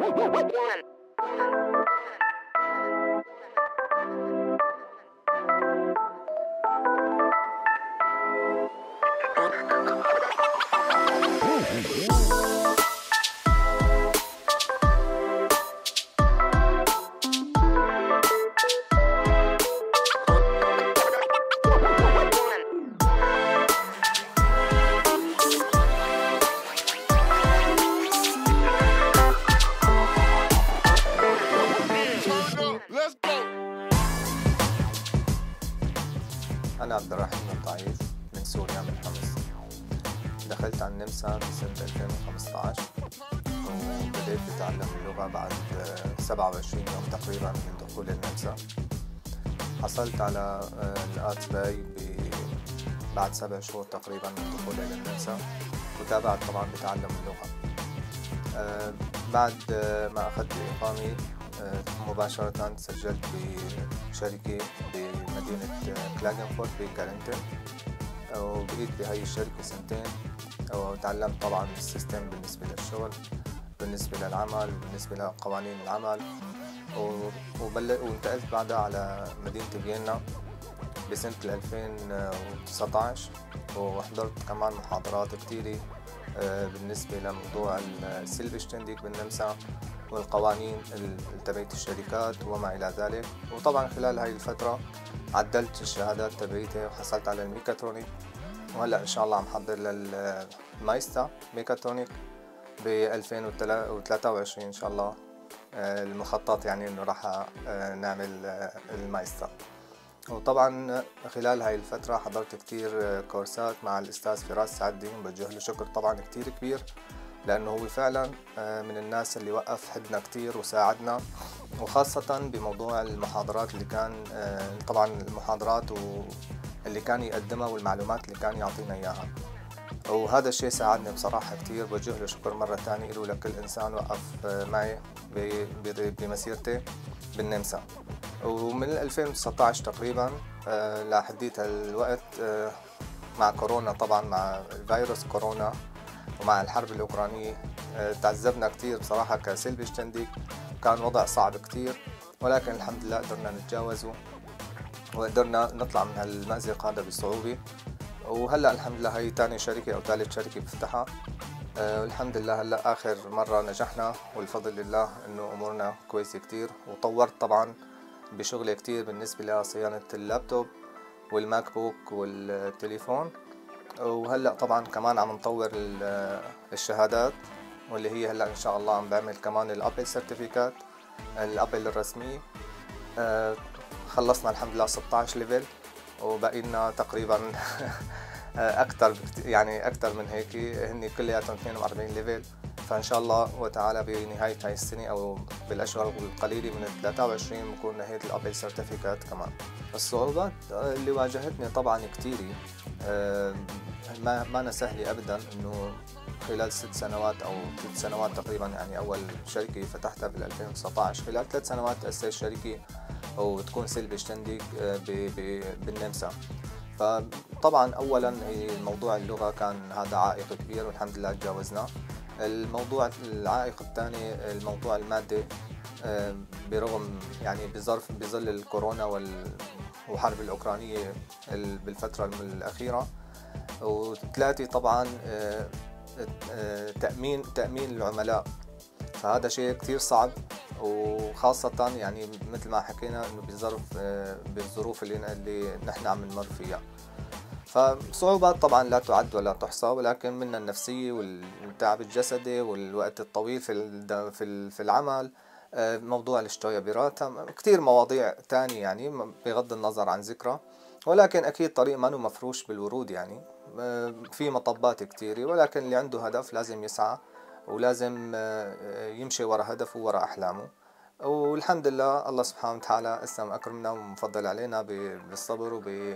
أنا عبد الرحيم الطعيز من سوريا من حمص. دخلت على النمسا بسنة 2015 وبدأت أتعلم اللغة بعد 27 يوم تقريبا من دخول النمسا. حصلت على الآتباي بعد 7 شهور تقريبا من دخولي للنمسا، وتابعت طبعا بتعلم اللغة. بعد ما أخذت الإقامة مباشرة سجلت بشركة بمدينة كلاغنفورت بكارنتن، وبقيت بهاي الشركة 2 سنين، وتعلمت طبعا السيستم بالنسبة للشغل، بالنسبة للعمل، بالنسبة لقوانين العمل، وانتقلت بعدها على مدينة فيينا بسنة 2019، وحضرت كمان محاضرات كتيرة بالنسبة لموضوع السيلفشتنديك بالنمسا والقوانين تبعت الشركات وما إلى ذلك. وطبعا خلال هاي الفترة عدلت الشهادات تبعيتي وحصلت على الميكاترونيك، وهلأ إن شاء الله عم حضر للمايستا ميكاترونيك ب 2023 إن شاء الله. المخطط يعني إنه راح نعمل المايستا. وطبعا خلال هاي الفترة حضرت كتير كورسات مع الأستاذ فراس سعدي، بوجه له شكر طبعا كتير كبير، لأنه هو فعلا من الناس اللي وقف حدنا كتير وساعدنا، وخاصة بموضوع المحاضرات اللي كان طبعا المحاضرات اللي كان يقدمها والمعلومات اللي كان يعطينا إياها، وهذا الشيء ساعدني بصراحة كتير. بوجه له شكر مرة تانية له لكل إنسان وقف معي بمسيرتي بالنمسا. ومن 2019 تقريبا لحديت الوقت مع كورونا، طبعا مع فيروس كورونا ومع الحرب الأوكرانية تعذبنا كتير بصراحة كسيلفشتنديك، كان وضع صعب كتير، ولكن الحمد لله قدرنا نتجاوزه وقدرنا نطلع من هالمأزق هذا بصعوبة. وهلأ الحمد لله هي تاني شركة أو ثالث شركة بفتحها، والحمد لله هلأ آخر مرة نجحنا والفضل لله إنه أمورنا كويسة كتير. وطورت طبعا بشغلي كتير بالنسبة لصيانة اللابتوب والماك بوك والتليفون، وهلأ طبعا كمان عم نطور الشهادات، واللي هي هلأ إن شاء الله عم بعمل كمان الأبل سيرتيفيكات الأبل الرسمية. خلصنا الحمد لله 16 ليفل، وبقي لنا تقريبا أكثر يعني أكثر من هيك، هن كلياتهم 42 ليفل. فإن شاء الله وتعالى بنهاية هاي السنة أو بالأشهر القليلة من 23 بكون نهيت الأبل سيرتيفيكات كمان. الصعوبات اللي واجهتني طبعا كتيرة، ما أنا سهلة أبدا، إنه خلال 6 سنوات أو 3 سنوات تقريبا، يعني أول شركة فتحتها بال 2019، خلال 3 سنوات تأسس شركة وتكون سيلفشتنديك بالنمسا. فطبعا أولا هي موضوع اللغة كان هذا عائق كبير، والحمد لله تجاوزناه. الموضوع العائق الثاني الموضوع المادي، برغم يعني بظل الكورونا والحرب الأوكرانية بالفترة الأخيرة. وثلاثة طبعا تأمين العملاء، فهذا شيء كتير صعب، وخاصة يعني مثل ما حكينا إنه بالظروف اللي نحن عم نمر فيها. فصعوبات طبعا لا تعد ولا تحصى، ولكن منها النفسية والتعب الجسدي والوقت الطويل في العمل، موضوع الاشتيابيرات، كتير مواضيع تانية يعني بغض النظر عن ذكرى. ولكن أكيد طريق ما مفروش بالورود، يعني في مطبات كتيرة، ولكن اللي عنده هدف لازم يسعى ولازم يمشي وراء هدفه وراء أحلامه. والحمد لله الله سبحانه وتعالى اسم أكرمنا ومفضل علينا بالصبر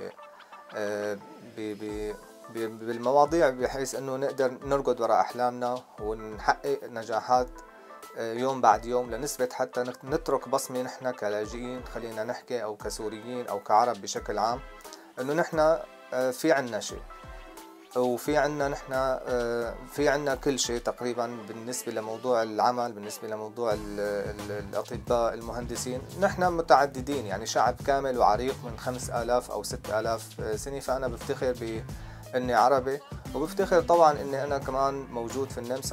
بالمواضيع، بحيث أنه نقدر نرقد وراء أحلامنا ونحقق نجاحات يوم بعد يوم، لنثبت حتى نترك بصمة نحن كلاجئين، خلينا نحكي، أو كسوريين أو كعرب بشكل عام، أنه نحن في عنا شيء. وفي عندنا نحن في عندنا كل شيء تقريبا بالنسبة لموضوع العمل، بالنسبة لموضوع الأطباء المهندسين. نحن متعددين يعني شعب كامل وعريق من 5000 أو 6000 سنة. فأنا بفتخر بإني عربي، وبفتخر طبعا إني أنا كمان موجود في النمسا،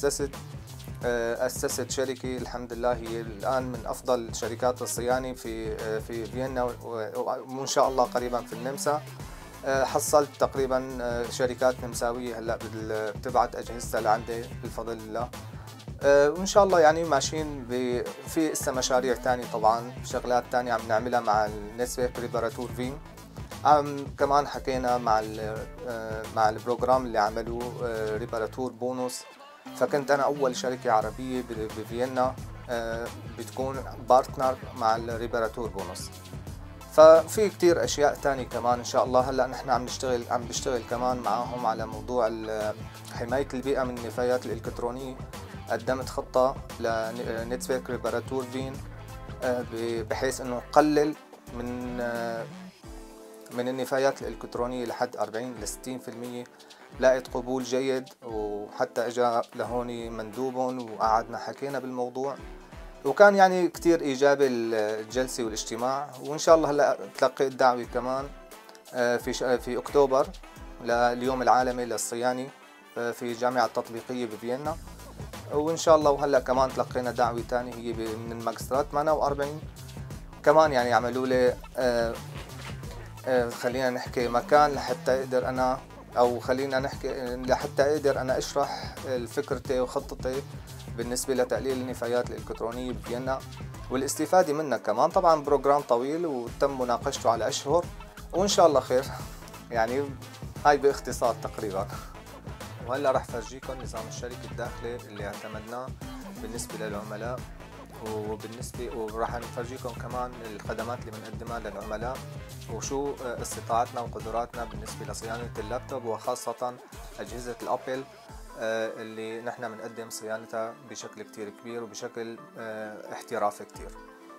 وأسست شركة الحمد لله هي الآن من أفضل شركات الصيانة في فيينا، وإن شاء الله قريبا في النمسا. حصلت تقريبا شركات نمساوية هلا بتبعت اجهزتها لعندي بفضل الله. وان شاء الله يعني ماشيين في لسه مشاريع ثانيه، طبعا شغلات ثانيه عم نعملها مع النتسبيك ريباراتور فين. كمان حكينا مع البروجرام اللي عملوه ريباراتور بونوس. فكنت انا اول شركه عربيه بفيينا بتكون بارتنر مع الريباراتور بونوس. ففي كتير اشياء تانية كمان ان شاء الله. هلا نحن عم نشتغل كمان معاهم على موضوع حماية البيئة من النفايات الالكترونية. قدمت خطة لنتسبيك ريباراتور فين بحيث انه نقلل من النفايات الالكترونية لحد 40 ل 60%. لقيت قبول جيد، وحتى اجى لهون مندوبهم وقعدنا حكينا بالموضوع، وكان يعني كتير إيجابي الجلسة والاجتماع. وإن شاء الله هلا تلقيت دعوة كمان في أكتوبر لليوم العالمي للصيانة في جامعة تطبيقية بفيينا. وإن شاء الله وهلا كمان تلقينا دعوة ثانية هي من الماجسترات 48 كمان، يعني عملوا لي خلينا نحكي مكان لحتى أقدر أنا، أو خلينا نحكي لحتى أقدر أنا أشرح فكرتي وخطتي بالنسبة لتقليل النفايات الإلكترونية بفيينا والاستفادة منها كمان. طبعا بروجرام طويل وتم مناقشته على أشهر، وإن شاء الله خير. يعني هاي باختصار تقريبا. وهلا رح فرجيكم نظام الشركة الداخلي اللي اعتمدناه بالنسبة للعملاء، ورح نفرجيكم كمان الخدمات اللي بنقدمها للعملاء، وشو استطاعتنا وقدراتنا بالنسبة لصيانة اللابتوب، وخاصة أجهزة الأبل اللي نحن بنقدم صيانتها بشكل كتير كبير وبشكل احترافي كتير.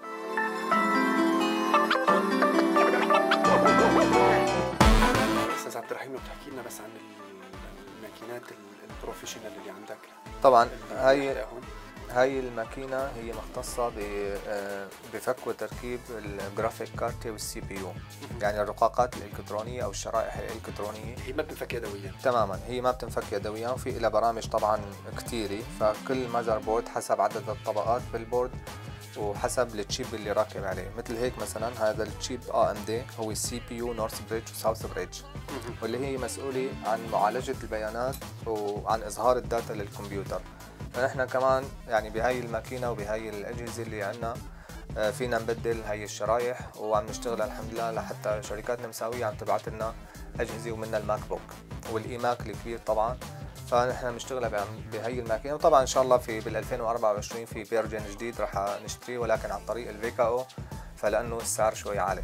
استاذ عبد الرحيم، بتحكي لنا بس عن الماكينات البروفيشنال اللي عندك؟ طبعا هاي الماكينة هي مختصة بفك وتركيب الجرافيك كارت والسي بي يو، يعني الرقاقات الإلكترونية أو الشرائح الإلكترونية. هي ما بتنفك يدويا؟ تماما، هي ما بتنفك يدويا، وفي لها برامج طبعا كتيرة. فكل ماذر بورد حسب عدد الطبقات بالبورد وحسب التشيب اللي راكب عليه. مثل هيك مثلا هذا التشيب AMD هو السي بي يو نورث بريدج وساوث بريدج، واللي هي مسؤولة عن معالجة البيانات وعن إظهار الداتا للكمبيوتر. فنحن كمان يعني بهاي الماكينة وبهاي الأجهزة اللي عنا فينا نبدل هاي الشرايح، وعم نشتغل الحمد لله لحتى شركات نمساوية عم تبعت لنا أجهزة، ومنها الماك بوك والإيماك الكبير طبعا. فنحن بنشتغل بهي الماكينة، وطبعا إن شاء الله بال 2024 في فيرجن جديد رح نشتريه، ولكن عن طريق الفيكاو، فلأنه السعر شوي عالي.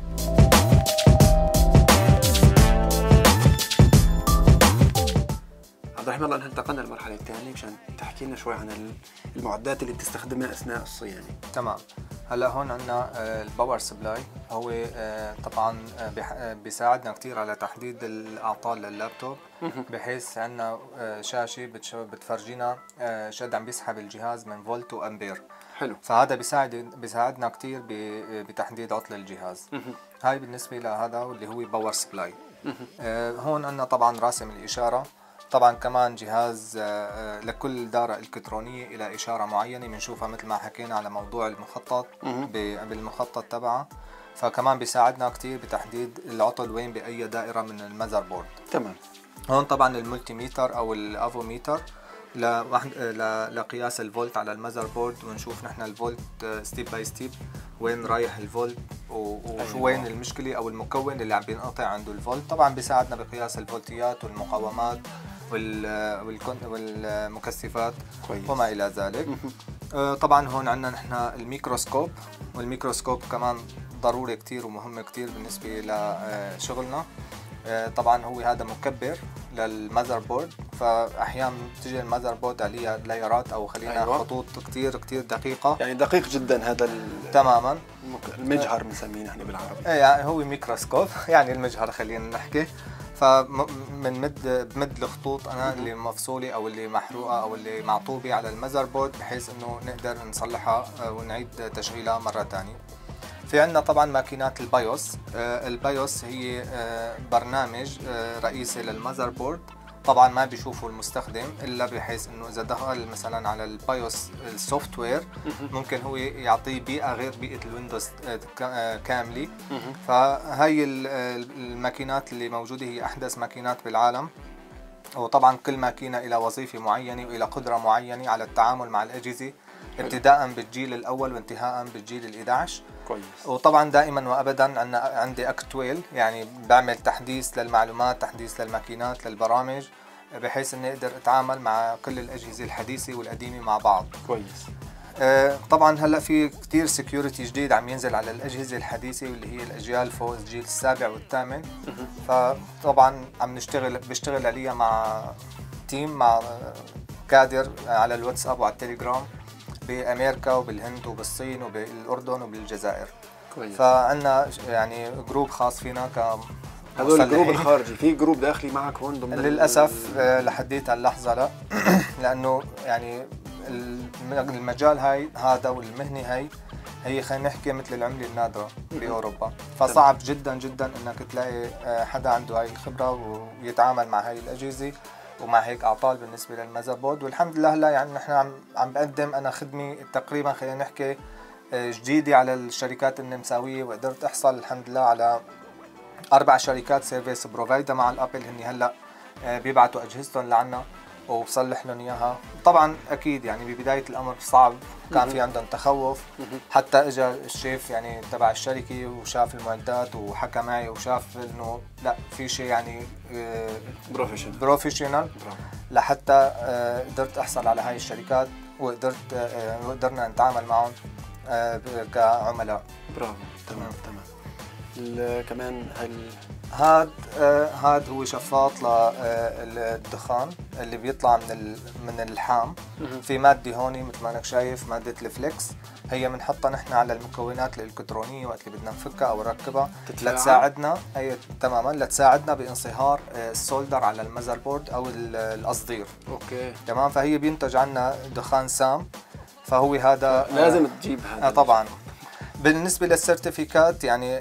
عبد الرحيم، الله انتقلنا للمرحلة الثانية مشان تحكي لنا شوي عن المعدات اللي بتستخدمها أثناء الصيانة. تمام. هلا هون عندنا الباور سبلاي، هو طبعا بيساعدنا كثير على تحديد الاعطال لللابتوب، بحيث عندنا شاشه بتفرجينا شد عم بيسحب الجهاز من فولت وامبير. حلو. فهذا بيساعدنا كثير بتحديد عطل الجهاز. هاي بالنسبه لهذا اللي هو باور سبلاي. هون عندنا طبعا راسم الاشاره. طبعا كمان جهاز لكل دارة إلكترونية إلى إشارة معينة بنشوفها مثل ما حكينا على موضوع المخطط بالمخطط تبعها. فكمان بيساعدنا كتير بتحديد العطل وين بأي دائرة من المذر بورد. تمام. هون طبعا الملتي ميتر أو الافوميتر لقياس الفولت على المذر بورد، ونشوف نحن الفولت ستيب باي ستيب وين رايح الفولت وشو وين المشكلة أو المكون اللي عم بينقطع عنده الفولت. طبعا بيساعدنا بقياس الفولتيات والمقاومات والمكثفات وما إلى ذلك. طبعا هون عندنا نحن الميكروسكوب، والميكروسكوب كمان ضروري كتير ومهم كتير بالنسبة لشغلنا. طبعا هو هذا مكبر للمذر بورد، فأحيانا تجي المذر بورد عليها لايرات أو خلينا خطوط كتير دقيقة، يعني دقيق جدا هذا تماما. المجهر بنسميه نحن بالعربي. يعني هو ميكروسكوب يعني المجهر خلينا نحكي. بمد الخطوط انا اللي مفصوله او اللي محروقه او اللي معطوبه على المذر بورد، بحيث انه نقدر نصلحها ونعيد تشغيلها مره ثانيه. في عندنا طبعا ماكينات البايوس. البايوس هي برنامج رئيسي للمذر بورد، طبعا ما بيشوفه المستخدم الا بحيث انه اذا دخل مثلا على البايوس السوفت وير ممكن هو يعطيه بيئه غير بيئه الويندوز كامله. فهي الماكينات اللي موجوده هي احدث ماكينات بالعالم، وطبعا كل ماكينه لها وظيفه معينه والى قدره معينه على التعامل مع الاجهزه ابتداء بالجيل الاول وانتهاء بالجيل ال11. كويس. وطبعا دائما وابدا عندي اكتويل، يعني بعمل تحديث للمعلومات، تحديث للماكينات، للبرامج، بحيث اني اقدر اتعامل مع كل الاجهزه الحديثه والقديمه مع بعض. كويس. طبعا هلا في كثير سكيورتي جديد عم ينزل على الاجهزه الحديثه واللي هي الاجيال فوق الجيل السابع والثامن. فطبعا بشتغل عليها مع تيم، مع كادر على الواتساب وعلى التليجرام بامريكا وبالهند وبالصين وبالاردن وبالجزائر. كويس. فعندنا يعني جروب خاص فينا هذول الجروب الخارجي، في جروب داخلي معك هون ضمن؟ للاسف لحديت هاللحظه لا لانه يعني المجال هذا والمهنه هي خلينا نحكي مثل العمله النادره باوروبا، فصعب جدا جدا انك تلاقي حدا عنده هاي الخبره ويتعامل مع هاي الاجهزه ومع هيك اعطال بالنسبه للمذر بورد. والحمد لله هلا يعني نحن عم بقدم انا خدمه تقريبا خلينا نحكي جديده على الشركات النمساويه، وقدرت احصل الحمد لله على 4 شركات سيرفيس بروفايدر مع الابل، هن هلا بيبعتوا اجهزتهم لعنا وبصلح لهم اياها. طبعا اكيد يعني ببدايه الامر صعب، كان في عندهم تخوف، حتى اجى الشيف يعني تبع الشركه وشاف المعدات وحكى معي وشاف انه لا في شيء يعني بروفيشنال لحتى قدرت احصل على هاي الشركات وقدرنا نتعامل معهم كعملاء. برافو. تمام. كمان هاد هو شفاط للدخان اللي بيطلع من اللحام. في ماده هون مثل ما انك شايف ماده الفليكس، هي بنحطها نحن على المكونات الالكترونيه وقت اللي بدنا نفكها او نركبها لتساعدنا تماما لتساعدنا بانصهار السولدر على المذر بورد او القصدير. اوكي تمام. فهي بينتج عنا دخان سام، فهو هذا لازم تجيب هذا طبعا. بالنسبه للسيرتيفيكات يعني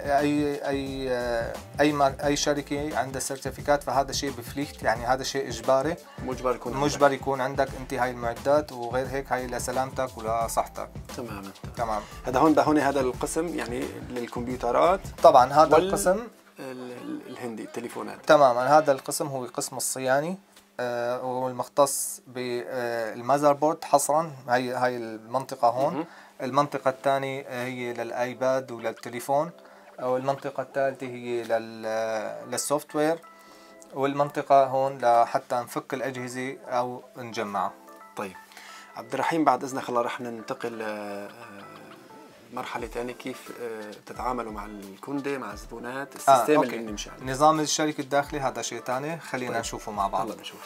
اي شركه عندها سيرتيفيكات فهذا شيء بفليكت، يعني هذا شيء اجباري، مجبر يكون عندك انت هاي المعدات، وغير هيك هاي لسلامتك ولصحتك. تمام. هون هذا القسم يعني للكمبيوترات طبعا. هذا القسم الهندي التليفونات. تماما. هذا القسم هو قسم الصياني والمختص بالمذر بورد حصرا. هاي المنطقه هون. المنطقة الثانية هي للآيباد وللتليفون، والمنطقة الثالثة هي للسوفت وير، والمنطقة هون لحتى نفك الأجهزة أو نجمعها. طيب عبد الرحيم، بعد إذنك هلا رح ننتقل مرحلة ثانية، كيف تتعاملوا مع الكندة مع الزبونات، السيستم اللي بنمشي عليه. نظام الشركة الداخلي هذا شيء ثاني، خلينا نشوفه مع بعض. يلا نشوفه.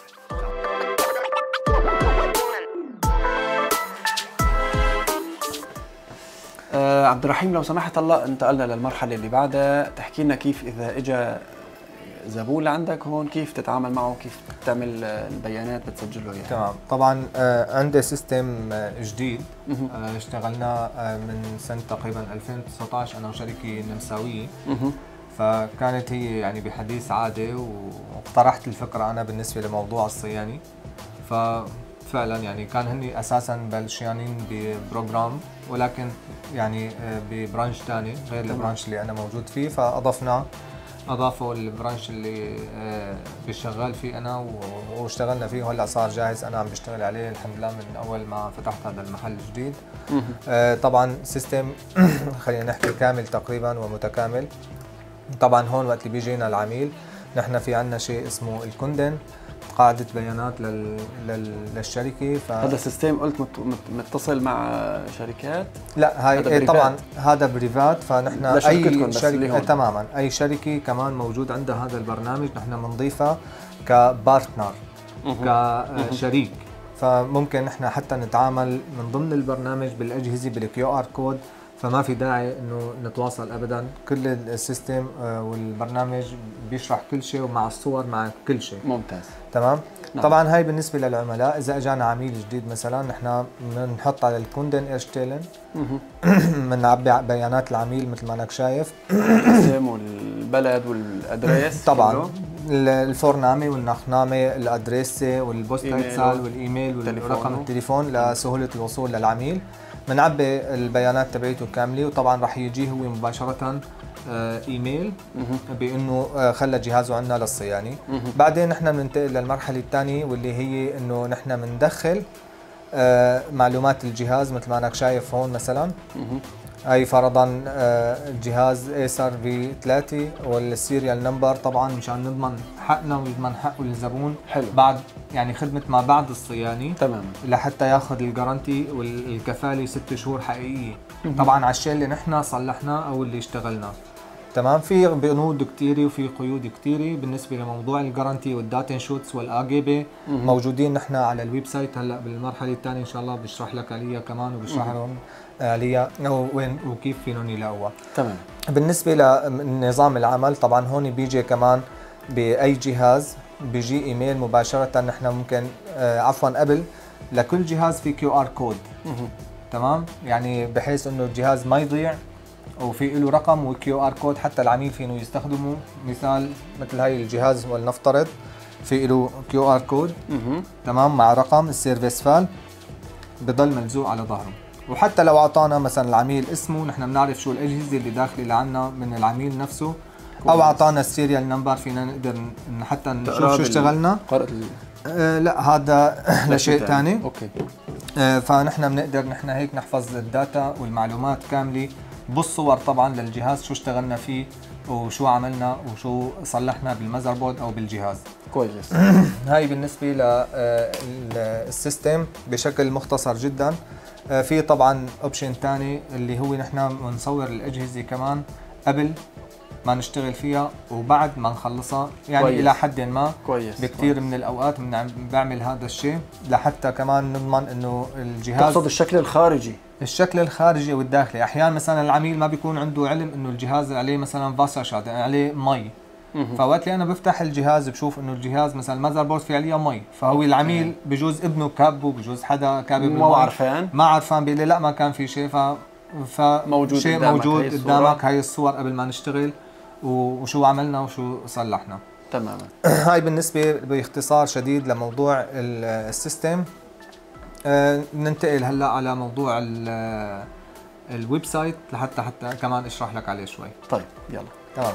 عبد الرحيم لو سمحت، هلا انتقلنا للمرحله اللي بعدها، تحكي لنا كيف اذا اجى زبون لعندك هون كيف تتعامل معه، كيف تعمل البيانات بتسجل له اياها. تمام. طبعا عندي سيستم جديد اشتغلنا من سنه تقريبا 2019 انا وشركه نمساويه. فكانت هي يعني بحديث عاده، واقترحت الفكره انا بالنسبه لموضوع الصياني. فعلا يعني كان هني اساسا بلشانين ببروجرام، ولكن يعني ببرانش ثاني غير البرانش اللي انا موجود فيه، اضافوا البرانش اللي بشغال فيه انا واشتغلنا فيه، وهلا صار جاهز انا عم بشتغل عليه الحمد لله من اول ما فتحت هذا المحل الجديد. طبعا سيستم خلينا نحكي كامل تقريبا ومتكامل. طبعا هون وقت اللي بيجينا العميل نحن في عندنا شيء اسمه الكوندن، قاعدة بيانات للشركة. هذا السيستم قلت متصل مع شركات؟ لا هاي طبعا هذا بريفات، فنحن اي شركة تماما اي شركة كمان موجود عندها هذا البرنامج نحن بنضيفها كبارتنر كشريك. فممكن نحن حتى نتعامل من ضمن البرنامج بالاجهزة بالكيو ار كود فما في داعي انه نتواصل ابدا. كل السيستم والبرنامج بيشرح كل شيء ومع الصور مع كل شيء. ممتاز. تمام. نعم. طبعا هاي بالنسبه للعملاء. اذا اجانا عميل جديد مثلا نحن بنحط على الكوندن ايرشتيلن بنعبي بيانات العميل مثل ما انك شايف، الاسم والبلد والادريس طبعا الفورنامه والنخنامه الادريسه والبوستايتسال والايميل ورقم التليفون لسهوله الوصول للعميل. بنعبي البيانات تبعيته كامله، وطبعا رح يجي هو مباشره ايميل بانه خلى جهازه عندنا للصيانه. بعدين نحن بننتقل للمرحله الثانيه واللي هي انه نحن بندخل معلومات الجهاز مثل ما انك شايف هون مثلا. هاي فرضا الجهاز ايسر في 3 والسيريال نمبر، طبعا مشان نضمن حقنا ويضمن حقه الزبون. حلو. بعد يعني خدمه ما بعد الصيانه تمام، لحتى ياخذ الجارنتي والكفاله 6 شهور حقيقيه طبعا على الشيء اللي نحن صلحناه او اللي اشتغلناه. تمام. في بنود كثيره وفي قيود كثيره بالنسبه لموضوع الجارنتي والداتا شوتس والاجبه. موجودين نحن على الويب سايت هلا بالمرحله الثانيه ان شاء الله بشرح لك عليها كمان وبشرح لهم عليها وين وكيف فيهم يلاقوها. تمام. بالنسبه لنظام العمل طبعا هون بيجي كمان باي جهاز بيجي ايميل مباشره. نحن ممكن عفوا قبل لكل جهاز في كيو ار كود. تمام. يعني بحيث انه الجهاز ما يضيع وفي له رقم وكيو ار كود حتى العميل فينه يستخدمه. مثال مثل هاي الجهاز ولنفترض في له كيو ار كود تمام مع رقم السيرفيس فال بضل ملزوق على ظهره. وحتى لو اعطانا مثلا العميل اسمه نحن بنعرف شو الاجهزه اللي داخله لعنا من العميل نفسه، او اعطانا السيريال نمبر فينا نقدر حتى نشوف شو اشتغلنا. لا هذا لشيء ثاني. اوكي. فنحن بنقدر نحن هيك نحفظ الداتا والمعلومات كامله بالصور طبعا للجهاز، شو اشتغلنا فيه وشو عملنا وشو صلحنا بالمذر بورد او بالجهاز. كويس. هاي بالنسبه للسيستم بشكل مختصر جدا. في طبعا اوبشن ثاني اللي هو نحن بنصور الاجهزه كمان قبل ما نشتغل فيها وبعد ما نخلصها، يعني كويس. الى حد ما كويس. بكثير من الاوقات بعمل هذا الشيء لحتى كمان نضمن انه الجهاز. تقصد الشكل الخارجي؟ الشكل الخارجي والداخلي. احيانا مثلا العميل ما بيكون عنده علم انه الجهاز عليه مثلا فاساشات عليه مي، فوقت اللي انا بفتح الجهاز بشوف انه الجهاز مثلا المذر بورد في عليها مي، فهو العميل بجوز ابنه كابه بجوز حدا كابه ما عرفان بيقول لي لا ما كان في شيء. موجود شيء موجود قدامك هاي الصور قبل ما نشتغل وشو عملنا وشو صلحنا. تماما. هاي بالنسبه باختصار شديد لموضوع السيستم. ننتقل هلا على موضوع الويب سايت لحتى كمان اشرح لك عليه شوي. طيب يلا. تمام.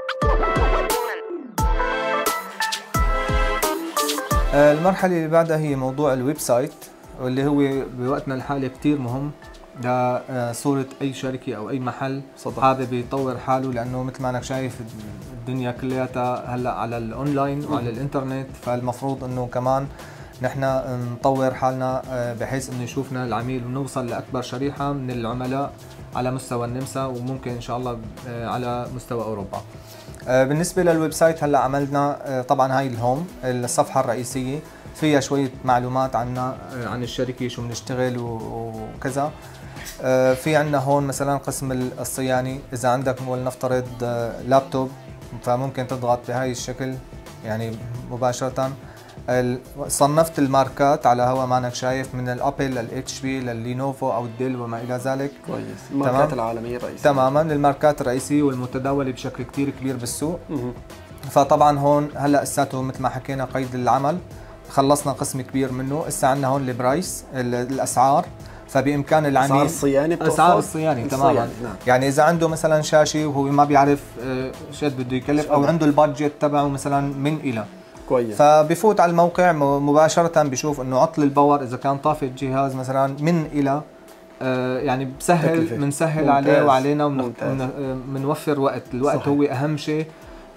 المرحله اللي بعدها هي موضوع الويب سايت واللي هو بوقتنا الحالي كثير مهم لصورة أي شركة أو أي محل حابب يطور حاله، لأنه مثل ما أنك شايف الدنيا كلياتها هلا على الأونلاين وعلى الإنترنت. فالمفروض إنه كمان نحن نطور حالنا بحيث إنه يشوفنا العميل ونوصل لأكبر شريحة من العملاء على مستوى النمسا وممكن إن شاء الله على مستوى أوروبا. بالنسبة للويب سايت هلا عملنا طبعا هاي الهوم الصفحة الرئيسية فيها شوية معلومات عنا عن الشركة شو بنشتغل وكذا. في عندنا هون مثلا قسم الصيانة. إذا عندك ولنفترض لابتوب فممكن تضغط بهاي الشكل يعني مباشرة. صنفت الماركات على هوا ما انك شايف من الابل للاتش بي لللينوفو او الديل وما الى ذلك. كويس. الماركات العالميه الرئيسيه تماما، الماركات الرئيسيه والمتداوله بشكل كثير كبير بالسوق. فطبعا هون هلا اساته مثل ما حكينا قيد العمل خلصنا قسم كبير منه. هسه عندنا هون البرايس الاسعار، فبامكان العميل اسعار الصيانه اسعار الصيانه تماما. نعم. يعني اذا عنده مثلا شاشه وهو ما بيعرف شو بده يكلف او عنده البادجت تبعه مثلا من الى كويس، فبفوت على الموقع مباشره بشوف انه عطل الباور اذا كان طافي الجهاز مثلا من الى يعني بسهل بنسهل عليه وعلينا وبنوفر وقت. الوقت صحيح. هو اهم شيء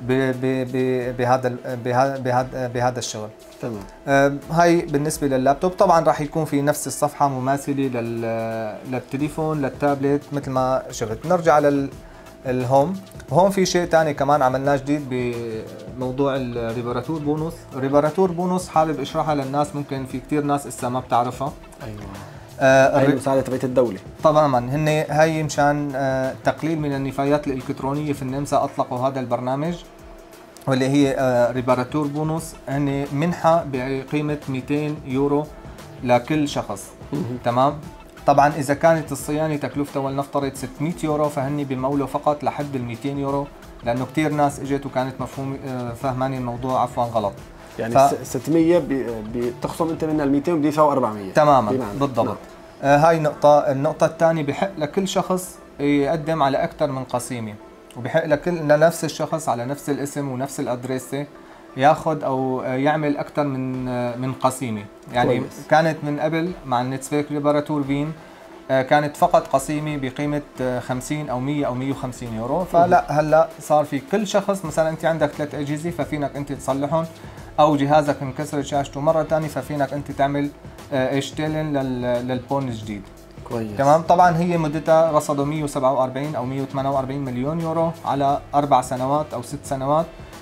بهذا الشغل. تمام. هاي بالنسبه لللابتوب. طبعا راح يكون في نفس الصفحه مماثله للتليفون للتابلت مثل ما شفت. نرجع على الهوم. هون في شيء ثاني كمان عملناه جديد بموضوع الريباراتور بونص. الريباراتور بونص حابب اشرحها للناس، ممكن في كثير ناس لسه ما بتعرفها. ايوه. هاي المساعده تبعت الدوله طبعا هن هاي مشان تقليل من النفايات الالكترونيه في النمسا اطلقوا هذا البرنامج واللي هي ريباراتور بونوس. هن منحه بقيمه 200 يورو لكل شخص. تمام. طبعا اذا كانت الصيانه تكلفتها ولنفترض 600 يورو فهن بمولوا فقط لحد ال 200 يورو، لانه كثير ناس اجت وكانت مفهوم فهماني الموضوع عفوا غلط. يعني 600 بتخصم انت منها ال 200 وبده يدفعوا 400 تماما بالضبط. هاي نقطة. النقطة الثانية بحق لكل شخص يقدم على أكثر من قسيمة، وبحق لنفس الشخص على نفس الاسم ونفس الأدريسة ياخذ أو يعمل أكثر من قسيمة. يعني كويس. كانت من قبل مع النتسفيرك ريباراتور فين كانت فقط قسيمة بقيمة 50 أو 100 أو 150 يورو، فلا هلا صار في كل شخص مثلا أنت عندك 3 أجهزة ففينك أنت تصلحهم، أو جهازك انكسرت شاشته مرة ثانية ففينك أنت تعمل اشتيلن للبون الجديد. كويس. تمام. طبعا هي مدتها رصدوا 147 او 148 مليون يورو على 4 سنوات او 6 سنوات.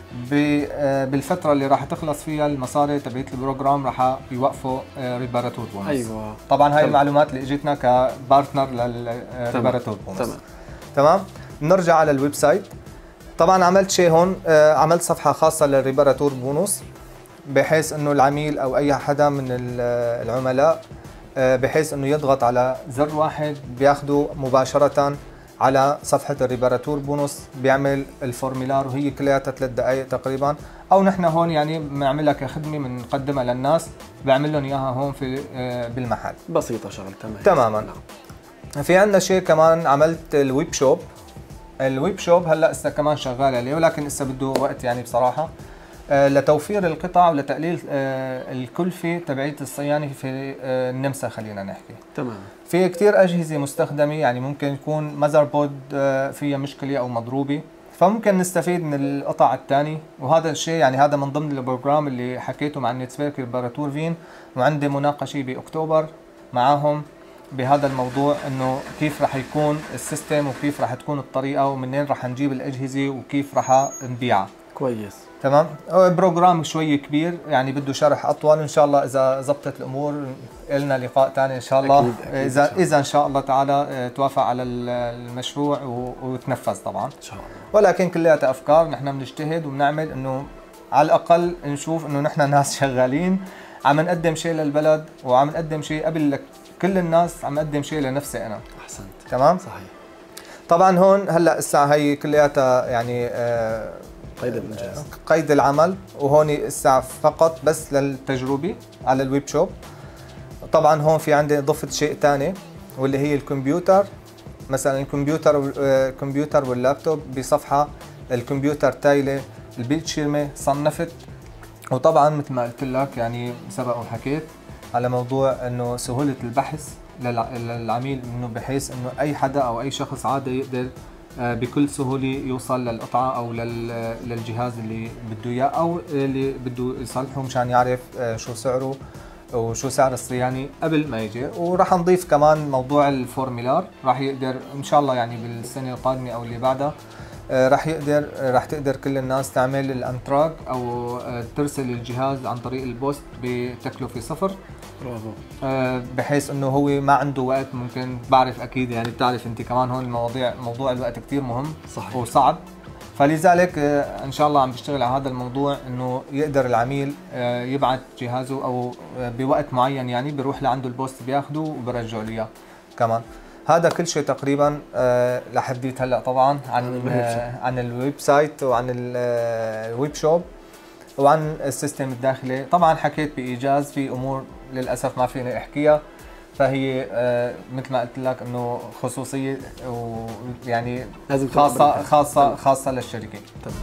بالفتره اللي راح تخلص فيها المصاري تبعت البروجرام راح يوقفوا ريباراتور بونس. ايوه. طبعا هاي المعلومات اللي اجتنا كبارتنر للريباراتور بونس. تمام. نرجع على الويب سايت. طبعا عملت شيء هون، عملت صفحه خاصه للريباراتور بونوس بحيث انه العميل او اي حدا من العملاء بحيث انه يضغط على زر واحد بياخده مباشره على صفحه الريباراتور بونوس، بيعمل الفورميلار وهي كلياتها 3 دقائق تقريبا، او نحن هون يعني بنعملها كخدمه بنقدمها للناس بعمل لهم اياها هون في بالمحل. بسيطه شغل. تماما. في عندنا شيء كمان، عملت الويب شوب. الويب شوب هلا لسه كمان شغال عليه ولكن لسه بده وقت يعني بصراحه، لتوفير القطع ولتقليل الكلفة تبعية الصيانة في النمسا. خلينا نحكي. تمام. في كتير أجهزة مستخدمة، يعني ممكن يكون ماذر بورد فيها مشكلة أو مضروبة، فممكن نستفيد من القطع الثانية. وهذا الشيء يعني هذا من ضمن البروجرام اللي حكيته مع النتسفيرك ريباراتور فين، وعندي مناقشة بأكتوبر معاهم بهذا الموضوع، انه كيف راح يكون السيستم وكيف راح تكون الطريقة ومنين راح نجيب الأجهزة وكيف راح نبيعها. كويس. تمام. بروجرام شوي كبير يعني بده شرح اطول. ان شاء الله اذا زبطت الامور لنا لقاء ثاني ان شاء الله. أكيد. اذا ان شاء الله تعالى توافق على المشروع وتنفذ طبعا ان شاء الله. ولكن كلياتها افكار، نحن بنجتهد وبنعمل انه على الاقل نشوف انه نحن ناس شغالين عم نقدم شيء للبلد وعم نقدم شيء قبل كل الناس، عم نقدم شيء لنفسي انا. احسنت. تمام. صحيح. طبعا هون هلا الساعه هي كلياتها يعني قيد الانجاز، قيد العمل، وهون الساعه فقط بس للتجربه على الويب شوب. طبعا هون في عندي ضفت شيء ثاني واللي هي الكمبيوتر. مثلا الكمبيوتر واللابتوب بصفحه الكمبيوتر تايله البيلتشيرمه صنفت. وطبعا مثل ما قلت لك يعني سبق وحكيت على موضوع انه سهوله البحث للعميل، انه بحيث انه اي حدا او اي شخص عادي يقدر بكل سهوله يوصل للقطعه او للجهاز اللي بده اياه او اللي بده يصلحه مشان يعرف شو سعره وشو سعر الصيانه قبل ما يجي. وراح نضيف كمان موضوع الفورميلار، راح يقدر ان شاء الله يعني بالسنه القادمه او اللي بعدها راح تقدر كل الناس تعمل الانتراك او ترسل الجهاز عن طريق البوست بتكلفه صفر. برافو. بحيث انه هو ما عنده وقت. ممكن بعرف اكيد يعني بتعرف انت كمان هون موضوع الوقت كثير مهم. صحيح. وصعب، فلذلك ان شاء الله عم بشتغل على هذا الموضوع انه يقدر العميل يبعث جهازه او بوقت معين يعني بيروح لعنده البوست بياخده وبرجعه له اياه كمان. هذا كل شيء تقريبا لحديت هلا طبعا عن الويب سايت وعن الويب شوب وعن السيستم الداخلي. طبعا حكيت بايجاز، في امور للاسف ما فيني احكيها، فهي مثل ما قلت لك انه خصوصيه ويعني لازم خاصه للشركه.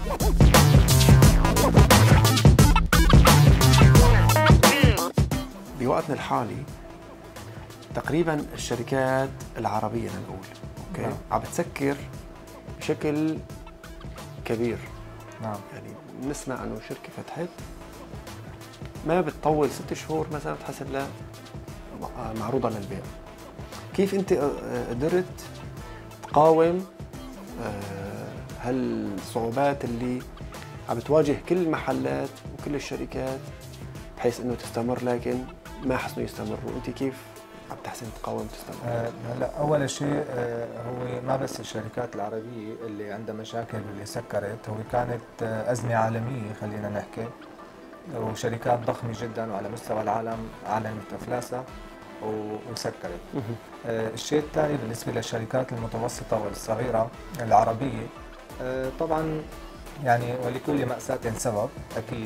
بوقتنا الحالي تقريبا الشركات العربيه لنقول اوكي عم بتسكر بشكل كبير. نعم. يعني بنسمع انه شركه فتحت ما بتطول 6 شهور مثلا بتحسب لها معروضه للبيع. كيف انت قدرت تقاوم هالصعوبات اللي عم بتواجه كل المحلات وكل الشركات بحيث انه تستمر، لكن ما حسنوا يستمروا؟ انت كيف عم تحسن تقاوم تستمر؟ هلا اول شيء هو ما بس الشركات العربيه اللي عندها مشاكل واللي سكرت، هو كانت ازمه عالميه خلينا نحكي، وشركات ضخمه جدا وعلى مستوى العالم اعلنت افلاسها وسكرت. الشيء الثاني بالنسبه للشركات المتوسطه والصغيره العربيه، طبعا يعني ولكل مأساة سبب اكيد.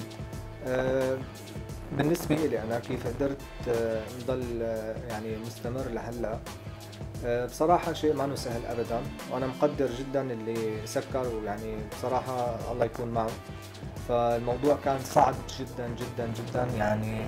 بالنسبة لي أنا كيف قدرت نضل يعني مستمر لهلا، بصراحة شيء ما سهل أبدا، وأنا مقدر جدا اللي سكر، ويعني بصراحة الله يكون معه. فالموضوع كان صعب جدا جدا جدا، يعني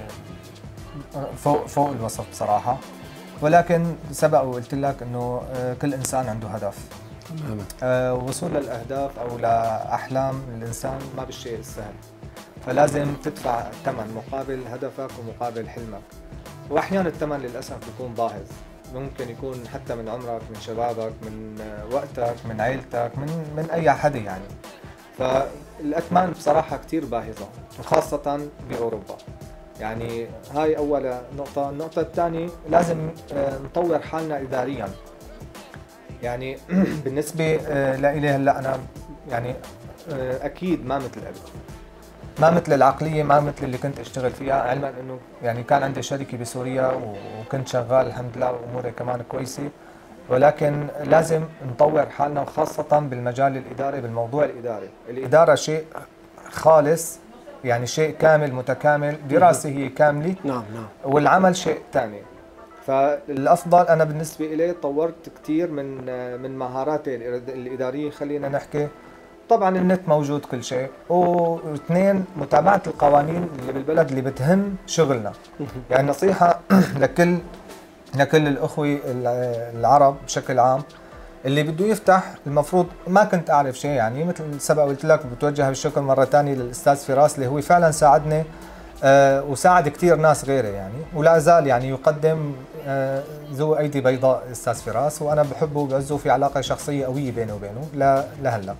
فوق الوصف بصراحة. ولكن سبق وقلت لك إنه كل إنسان عنده هدف. تماما. وصول للأهداف أو لأحلام الإنسان ما بالشيء السهل، فلازم تدفع ثمن مقابل هدفك ومقابل حلمك. واحيانا الثمن للاسف بيكون باهظ، ممكن يكون حتى من عمرك، من شبابك، من وقتك، من عيلتك، من اي حدا يعني. فالاثمان بصراحه كثير باهظه، وخاصه باوروبا. يعني هاي اول نقطه. النقطه الثانيه لازم نطور حالنا اداريا. يعني بالنسبه لإلي هلا انا يعني اكيد ما مثل أبي، ما مثل العقلية، ما مثل اللي كنت اشتغل فيها، علما انه يعني كان عندي شركة بسوريا وكنت شغال الحمد لله واموري كمان كويسة. ولكن لازم نطور حالنا، وخاصة بالمجال الإداري، بالموضوع الإداري. الإدارة شيء خالص، يعني شيء كامل متكامل، دراسة هي كاملة. نعم. والعمل شيء ثاني. فالأفضل أنا بالنسبة إلي طورت كثير من مهاراتي الإدارية خلينا نحكي. طبعا النت موجود كل شيء، واثنين متابعة القوانين اللي بالبلد اللي بتهم شغلنا. يعني نصيحة لكل الأخوة العرب بشكل عام، اللي بده يفتح المفروض، ما كنت أعرف شيء يعني، مثل سبق قلت لك بتوجه بالشكر مرة ثانية للأستاذ فراس اللي هو فعلا ساعدني وساعد كثير ناس غيري يعني، ولا زال يعني يقدم ذو أيدي بيضاء أستاذ فراس، وأنا بحبه وبعزه، في علاقة شخصية قوية بيني وبينه لهلا.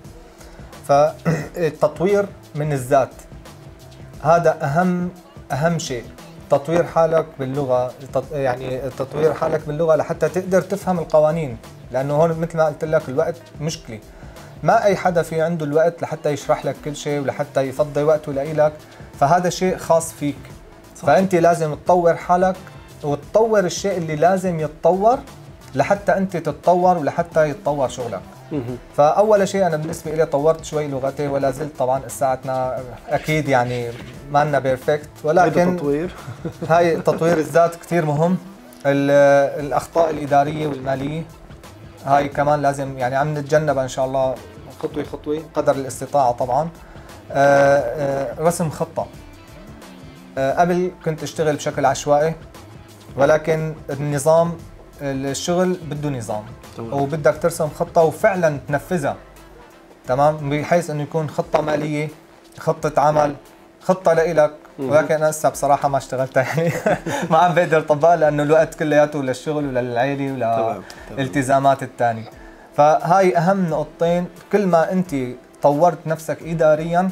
فالتطوير من الذات هذا أهم شيء. تطوير حالك باللغة، يعني تطوير حالك باللغة لحتى تقدر تفهم القوانين، لأنه هون مثل ما قلت لك الوقت مشكلة. ما أي حدا في عنده الوقت لحتى يشرح لك كل شيء ولحتى يفضي وقته لإلك، فهذا شيء خاص فيك. صح. فأنت لازم تطور حالك وتطور الشيء اللي لازم يتطور لحتى أنت تتطور ولحتى يتطور شغلك. فأول شيء أنا بالنسبة لي طورت شوي لغتي، ولا زلت طبعا ساعتنا أكيد يعني ما لنا بيرفكت، ولكن تطوير هاي تطوير الذات كثير مهم. الأخطاء الإدارية والمالية هاي كمان لازم يعني عم نتجنبها إن شاء الله خطوة خطوة قدر الاستطاعة طبعا. رسم خطة. قبل كنت أشتغل بشكل عشوائي، ولكن النظام الشغل بده نظام، وبدك ترسم خطة وفعلا تنفذها تمام، بحيث انه يكون خطة مالية، خطة عمل، خطة لإلك. ولكن انا هسه بصراحة ما اشتغلتها يعني ما عم بقدر طبقها، لانه الوقت كلياته للشغل وللعيلة وللالتزامات الثانية. فهاي اهم نقطتين. كل ما انت طورت نفسك اداريا،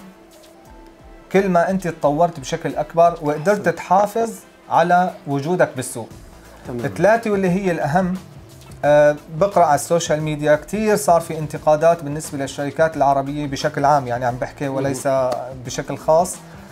كل ما انت تطورت بشكل اكبر وقدرت تحافظ على وجودك بالسوق. ثلاثة واللي هي الأهم، بقرأ على السوشيال ميديا كثير صار في انتقادات بالنسبة للشركات العربية بشكل عام، يعني عم بحكي وليس بشكل خاص.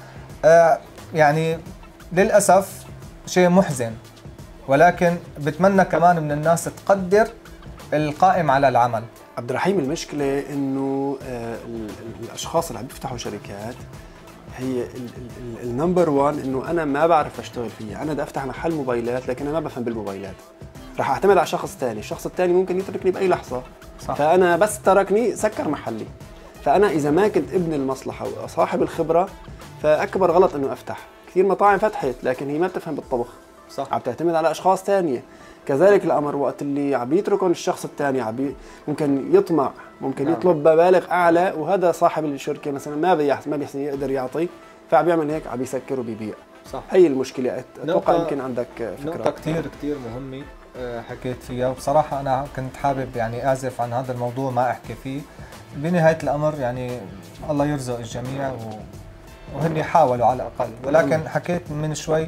يعني للأسف شيء محزن، ولكن بتمنى كمان من الناس تقدر القائم على العمل. عبد الرحيم، المشكلة إنه الأشخاص اللي عم بيفتحوا شركات هي النمبر 1 انه انا ما بعرف اشتغل فيها. انا بدي افتح محل موبايلات لكن انا ما بفهم بالموبايلات، رح اعتمد على شخص ثاني، الشخص الثاني ممكن يتركني باي لحظه. صح. فانا بس تركني سكر محلي. فانا اذا ما كنت ابن المصلحه وصاحب الخبره، فاكبر غلط انه افتح. كثير مطاعم فتحت لكن هي ما بتفهم بالطبخ. صح. عم تعتمد على اشخاص ثانيه. كذلك الامر وقت اللي عم يتركون الشخص الثاني ممكن يطمع، ممكن يطلب مبالغ اعلى، وهذا صاحب الشركه مثلا ما بيحسن يقدر يعطي، فعم يعمل هيك، عم يسكر وبيبيع. صح. هي المشكله. اتوقع يمكن عندك فكره. نقطه كثير مهمه حكيت فيها، وبصراحه انا كنت حابب يعني اعزف عن هذا الموضوع ما احكي فيه. بنهايه الامر يعني الله يرزق الجميع وهن حاولوا على الاقل، ولكن حكيت من شوي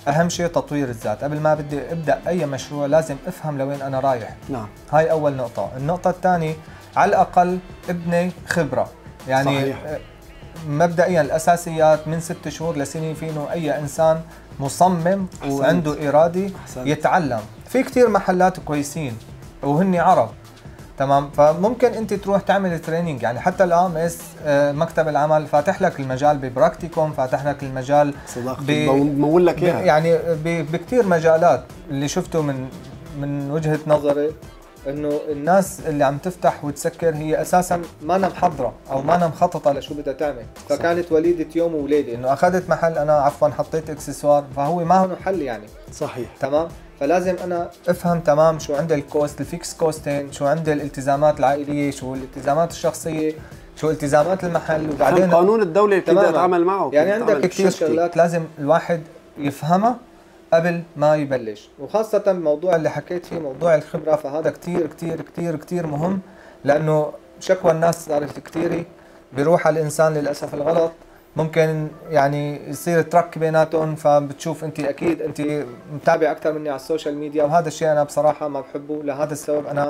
اهم شيء تطوير الذات. قبل ما بدي ابدا اي مشروع لازم افهم لوين انا رايح. نعم. هاي اول نقطه. النقطه الثانيه على الاقل ابني خبره، يعني صحيح. مبدئيا الاساسيات من 6 شهور لسنه فينه اي انسان مصمم وعنده اراده يتعلم. في كثير محلات كويسين وهن عرب، تمام، فممكن انت تروح تعمل تريننج. يعني حتى الامس مكتب العمل فاتح لك المجال ببراكتيكوم، فاتح لك المجال بمول لك اياها، يعني بكثير مجالات. اللي شفته من وجهة نظري انه الناس اللي عم تفتح وتسكر هي اساسا ما أنا محضره او ما أنا مخططه لشو بدها تعمل. فكانت وليده يوم ولادي انه اخذت محل، انا عفوا حطيت اكسسوار، فهو ما هو حل يعني. صحيح. تمام. فلازم انا افهم تمام شو عندي الكوست، الفيكس كوستين، شو عندي الالتزامات العائليه، شو الالتزامات الشخصيه، شو التزامات المحل، وبعدين قانون الدوله اللي بدي اتعامل معه. يعني عندك كثير شغلات لازم الواحد يفهمها قبل ما يبلش. وخاصة الموضوع اللي حكيت فيه موضوع الخبرة، فهذا كتير كتير كتير كتير مهم، لأنه شكوى الناس صارت كتيرة بيروح على الإنسان للأسف الغلط. ممكن يعني يصير ترك بيناتهم، فبتشوف أنت أكيد أنت متابع أكثر مني على السوشيال ميديا، وهذا الشيء أنا بصراحة ما بحبه. لهذا السبب أنا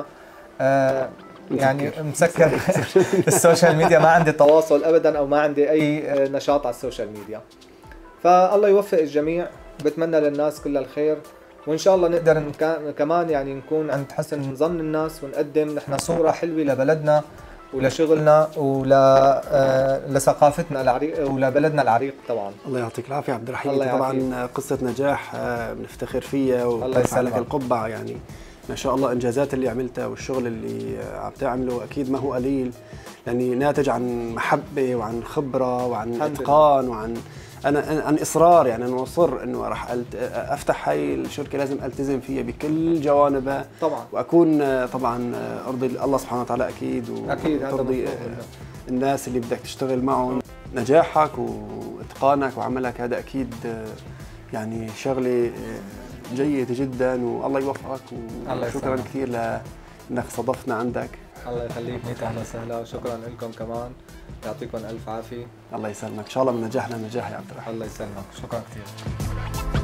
يعني مسكر السوشيال ميديا، ما عندي تواصل أبدا أو ما عندي أي نشاط على السوشيال ميديا. فالله يوفق الجميع، بتمنى للناس كل الخير، وإن شاء الله نقدر كمان يعني نكون عند حسن ظن الناس، ونقدم نحن صورة حلوة لبلدنا ولشغلنا ولثقافتنا العريق ولبلدنا العريق طبعا. الله يعطيك العافية عبد الرحيم. طبعا قصة نجاح بنفتخر فيها ورفع لك القبعة، يعني ما شاء الله إنجازات اللي عملتها والشغل اللي عم تعمله أكيد ما هو قليل، يعني ناتج عن محبة وعن خبرة وعن إتقان وعن عن إصرار. يعني أنا مصر إنه راح أفتح هاي الشركة، لازم ألتزم فيها بكل جوانبها طبعا، وأكون طبعا أرضي الله سبحانه وتعالى أكيد، وأرضي الناس اللي بدك تشتغل معهم. نجاحك وإتقانك وعملك هذا أكيد يعني شغلة جيدة جدا، والله يوفقك، وشكرا كثير لأنك استضفتنا عندك. الله يخليك، ميت أهلا وسهلا، وشكرا لكم كمان، يعطيكم ألف عافية. الله يسلمك، إن شاء الله من نجاح لنجاح يا عبد الرحيم. الله يسلمك، شكرا كثير.